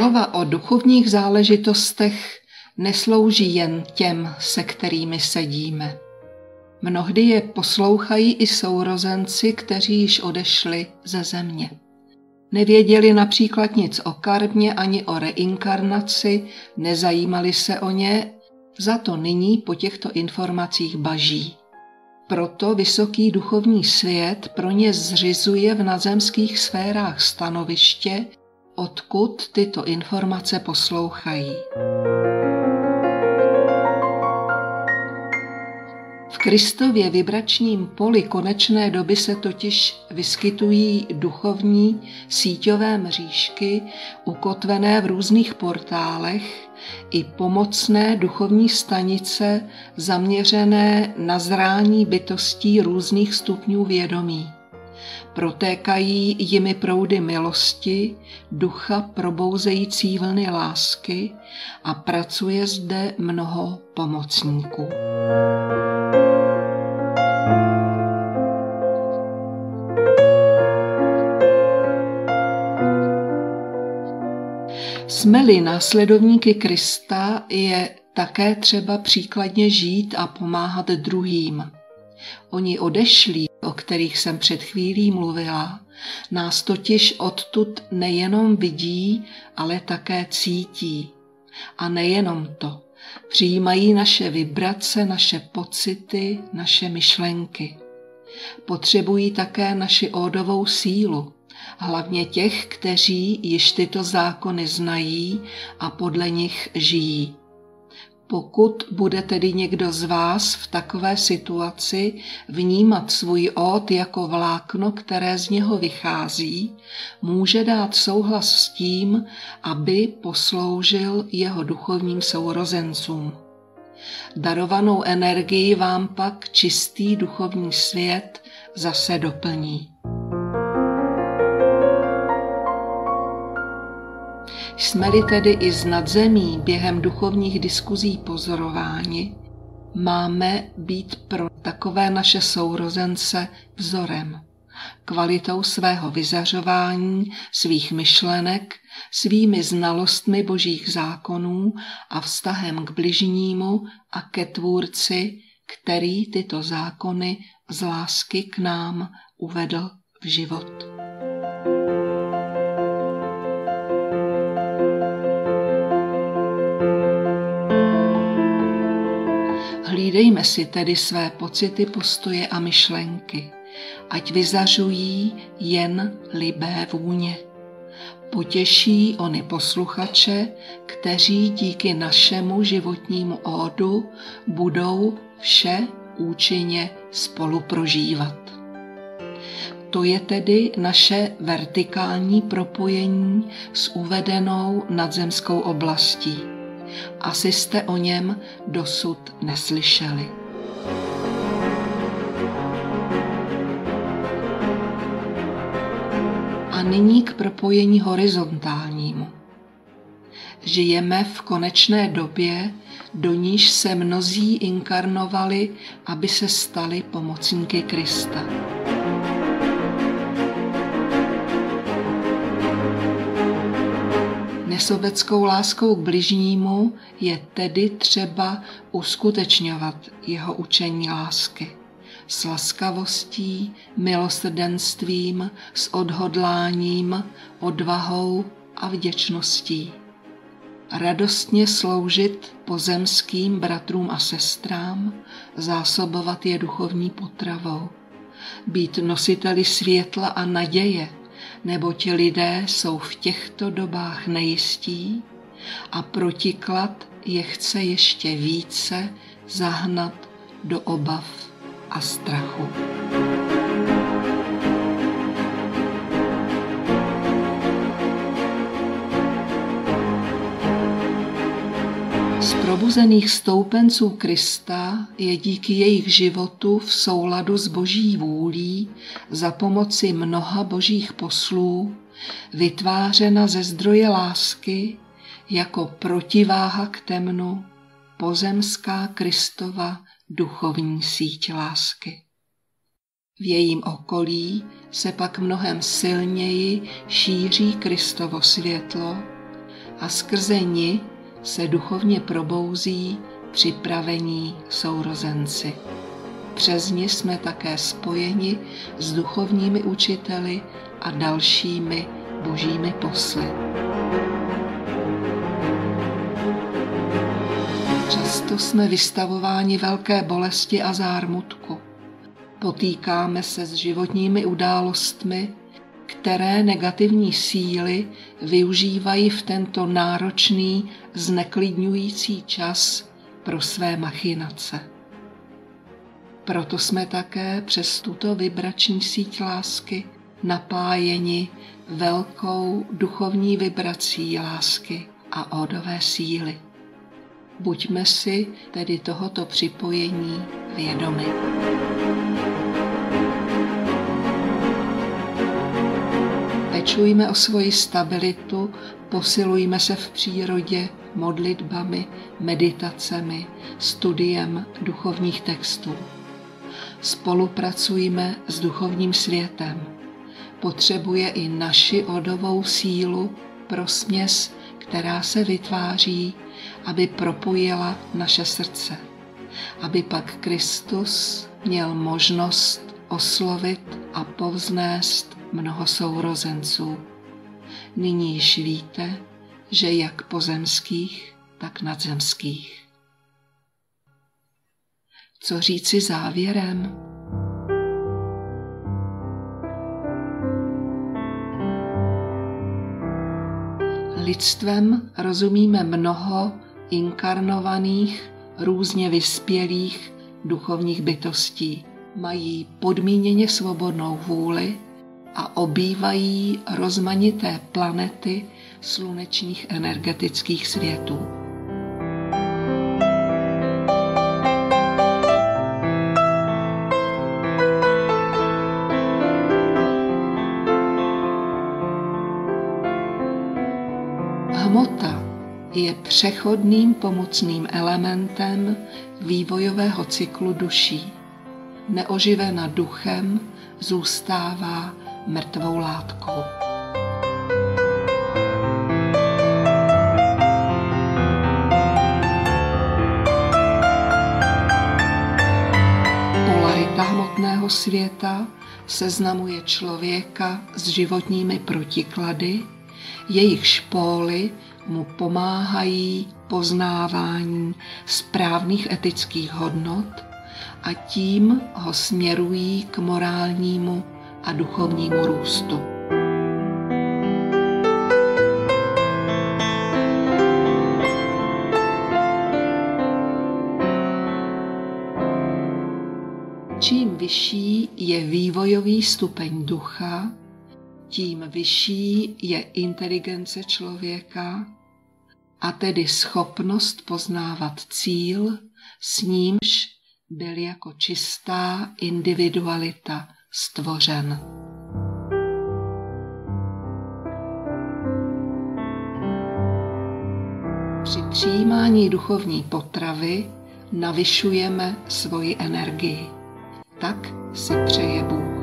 Slova o duchovních záležitostech neslouží jen těm, se kterými sedíme. Mnohdy je poslouchají i sourozenci, kteří již odešli ze země. Nevěděli například nic o karmě ani o reinkarnaci, nezajímali se o ně, za to nyní po těchto informacích baží. Proto vysoký duchovní svět pro ně zřizuje v nadzemských sférách stanoviště, odkud tyto informace poslouchají. V Kristově vibračním poli konečné doby se totiž vyskytují duchovní síťové mřížky ukotvené v různých portálech i pomocné duchovní stanice zaměřené na zrání bytostí různých stupňů vědomí. Protékají jimi proudy milosti, ducha probouzející vlny lásky a pracuje zde mnoho pomocníků. Jsme-li následovníky Krista, je také třeba příkladně žít a pomáhat druhým. Oni odešlí, o kterých jsem před chvílí mluvila, nás totiž odtud nejenom vidí, ale také cítí. A nejenom to, přijímají naše vibrace, naše pocity, naše myšlenky. Potřebují také naši ódovou sílu, hlavně těch, kteří již tyto zákony znají a podle nich žijí. Pokud bude tedy někdo z vás v takové situaci vnímat svůj ód jako vlákno, které z něho vychází, může dát souhlas s tím, aby posloužil jeho duchovním sourozencům. Darovanou energii vám pak čistý duchovní svět zase doplní. Jsme-li tedy i z nadzemí během duchovních diskuzí pozorováni, máme být pro takové naše sourozence vzorem, kvalitou svého vyzařování, svých myšlenek, svými znalostmi božích zákonů a vztahem k bližnímu a ke Tvůrci, který tyto zákony z lásky k nám uvedl v život. Hlídejme si tedy své pocity, postoje a myšlenky, ať vyzařují jen libé vůně. Potěší ony posluchače, kteří díky našemu životnímu ódu budou vše účinně spolu prožívat. To je tedy naše vertikální propojení s uvedenou nadzemskou oblastí. Asi jste o něm dosud neslyšeli. A nyní k propojení horizontálnímu. Žijeme v konečné době, do níž se mnozí inkarnovali, aby se stali pomocníky Krista. Nesobeckou láskou k bližnímu je tedy třeba uskutečňovat jeho učení lásky. S laskavostí, milosrdenstvím, s odhodláním, odvahou a vděčností. Radostně sloužit pozemským bratrům a sestrám, zásobovat je duchovní potravou. Být nositeli světla a naděje, neboť lidé jsou v těchto dobách nejistí a protiklad je chce ještě více zahnat do obav a strachu. Z probuzených stoupenců Krista je díky jejich životu v souladu s boží vůlí za pomoci mnoha božích poslů vytvářena ze zdroje lásky jako protiváha k temnu pozemská Kristova duchovní síť lásky. V jejím okolí se pak mnohem silněji šíří Kristovo světlo, a skrze ni se duchovně probouzí připravení sourozenci. Přes ni jsme také spojeni s duchovními učiteli a dalšími božími posly. Často jsme vystavováni velké bolesti a zármutku. Potýkáme se s životními událostmi, které negativní síly využívají v tento náročný, zneklidňující čas pro své machinace. Proto jsme také přes tuto vibrační síť lásky napájeni velkou duchovní vibrací lásky a ódové síly. Buďme si tedy tohoto připojení vědomi. Pečujme o svoji stabilitu, posilujme se v přírodě modlitbami, meditacemi, studiem duchovních textů. Spolupracujme s duchovním světem. Potřebuje i naši ódovou sílu pro směs, která se vytváří, aby propojila naše srdce, aby pak Kristus měl možnost oslovit a povznést mnoho sourozenců. Nyní již víte, že jak pozemských, tak nadzemských. Co říci závěrem? Lidstvem rozumíme mnoho inkarnovaných, různě vyspělých duchovních bytostí. Mají podmíněně svobodnou vůli a obývají rozmanité planety slunečních energetických světů. Hmota je přechodným pomocným elementem vývojového cyklu duší. Neoživena duchem zůstává mrtvou látkou. Polarita hmotného světa seznamuje člověka s životními protiklady, jejichž póly mu pomáhají poznávání správných etických hodnot a tím ho směrují k morálnímu a duchovnímu růstu. Čím vyšší je vývojový stupeň ducha, tím vyšší je inteligence člověka, a tedy schopnost poznávat cíl, s nímž byl jako čistá individualita stvořen. Při přijímání duchovní potravy navyšujeme svoji energii. Tak si přeje Bůh.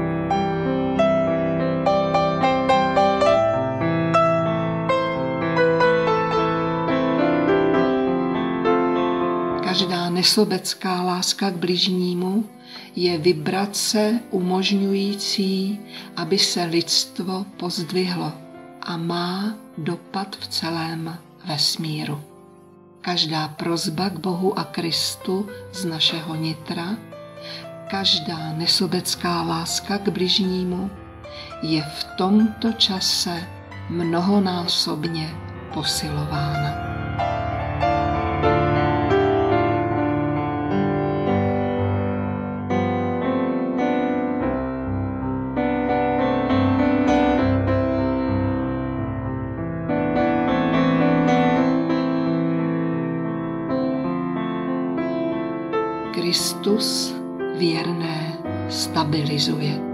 Každá nesobecká láska k bližnímu je vibrace umožňující, aby se lidstvo pozdvihlo a má dopad v celém vesmíru. Každá prosba k Bohu a Kristu z našeho nitra, každá nesobecká láska k bližnímu je v tomto čase mnohonásobně posilována. Kristus věrné stabilizuje.